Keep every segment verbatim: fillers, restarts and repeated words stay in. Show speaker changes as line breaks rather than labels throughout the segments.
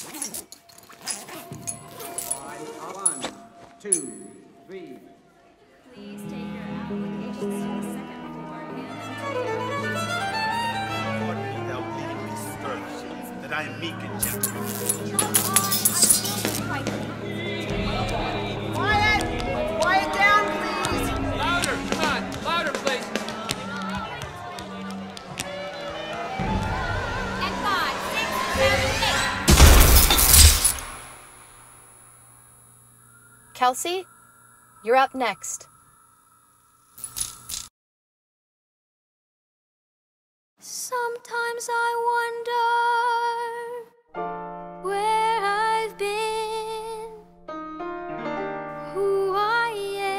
One, two, three.
Please take your applications to the second floor and
Pardon me, thou bleeding beast skirmishes, that I am meek and gentle.
Quiet! Quiet down, please!
Louder, come on, louder, please.
and five, six, seven, eight.
Kelsey, you're up next.
Sometimes I wonder where I've been, who I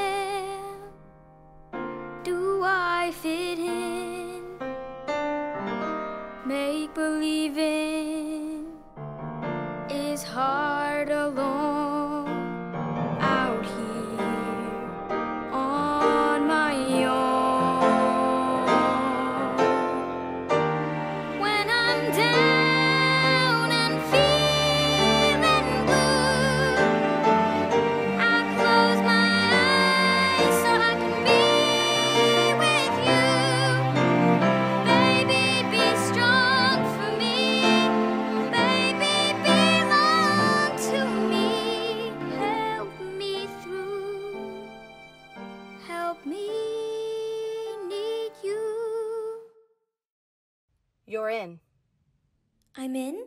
am, do I fit in, make believing is hard alone out here on my own. When I'm down and feeling blue, I close my eyes so I can be with you. Baby, be strong for me. Baby, belong to me. Help me through. Help me need you.
You're in.
I'm in?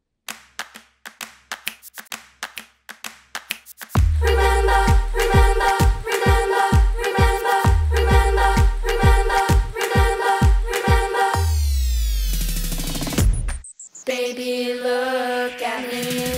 Remember, remember, remember, remember, remember, remember, remember, remember. Baby, look at me.